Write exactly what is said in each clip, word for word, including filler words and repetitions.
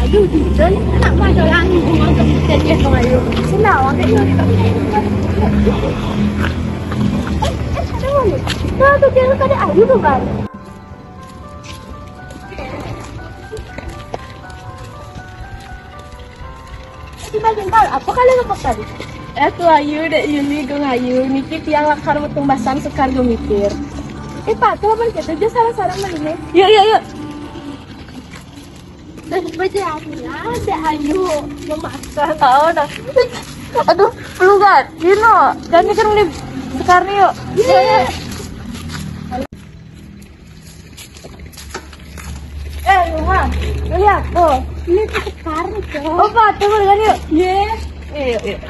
Aduh, gitu nih anak pada langit mau ke dia kau ayo. Senang, kan itu kita. Eh, eh, ada mana? Nah, tuh dia ada ayu bukan? Kita jengkal, apa kalian lepas tadi? Eh, tuh ayu dek Yuni gung ayu, niki tiang lakar metumbasan sekar gung mikir. Eh, Pak, tuh apa kita aja salah-salah malinnya? Yuk, yuk, yuk. Baca aku ya, ada ayu memasak. Oh, dah. Aduh, perlu gak? Dino, dan mikir nih sekarang yuk. Iya. Eh, Luhan, lihat tuh. Ini sekarang tuh. Oh, Pak, tunggu kan yuk. Iya. Yuk, yuk.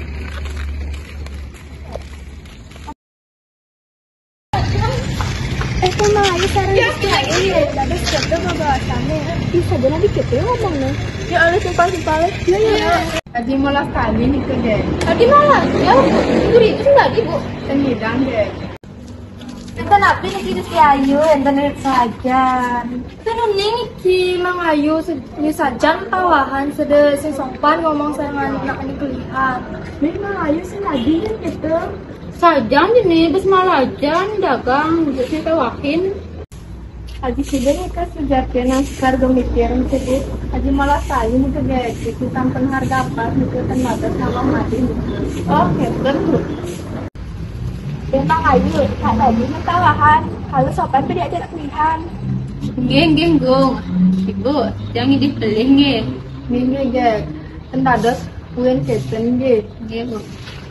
Eh, sama ayu sekarang ini ya. Ada siapa nggak bawa kamu? Bisa jadi dikit ya ngomongnya. Ya, oleh simpel-simpel. Iya, iya. Tadi malas kali nih ke deh. Tadi malas ya, Bu. Itu sih lagi, Bu. Tenidang deh. Enten api nih si Ayu, enten sajan. Enten ning iki Mang Ayu ni sajan tawahan sede sing sopan ngomong sama anak ini kelihat. Nih Mang Ayu sing lagi gitu. Sajan ini bes malajan dagang jadi tawakin. Aji sini kan sejatinya sekarang mikir jadi aji malah saya nih guys itu tampen harga apa itu kan mata sama mati. Oke betul. Bentang ayu tak lagi mentawahan kalau sopan beri aja pilihan. Geng geng gong, ibu jangan dipilih nge. Minggu guys, endados kuen keten guys. Geng bu.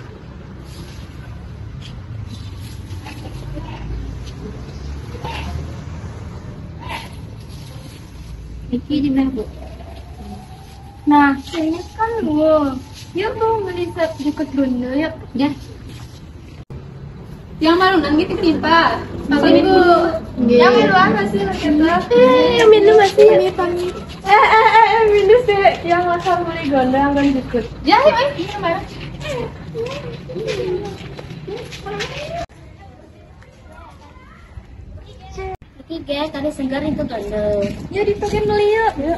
Iki di mana bu? Nah, ini kan lu. Ya bu, melihat dekat dunia ya. Ya. Yang malu nanti kenapa? Makasih bu. Yang luar masih kita. Eh, minum masih. Eh, eh, eh, eh, minum sih. Yang masal mulai gondang kan deket. Ya, eh, ini mana? Oke guys, tadi segar itu gondang. Ya dipakai melihat. Ya.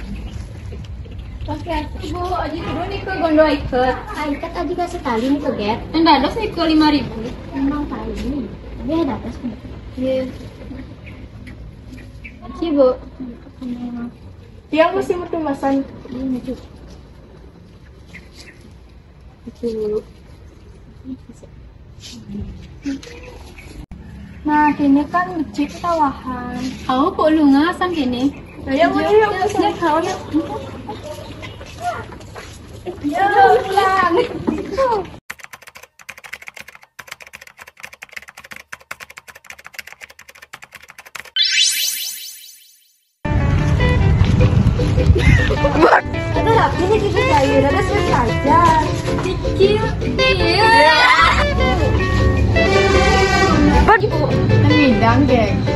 Oke, bu, aji dulu nih ke gondo ikat. Ah, ikat aja gak sekali nih tuh, Get. Enggak ada sih ke lima ribu. Emang kali. Tapi ada atas nih. Iya. Oke, bu. Yang mesti metumasan. Ini tuh. Itu dulu. Nah, ini kan becik tawahan. Aku kok lu ngasan gini? Ya, mau yuk, ya, kau ya. Ya, pulang. Ada rapi nih kita cair, ada saja. Kecil. Iya. Bagi bu. Tenidang, geng.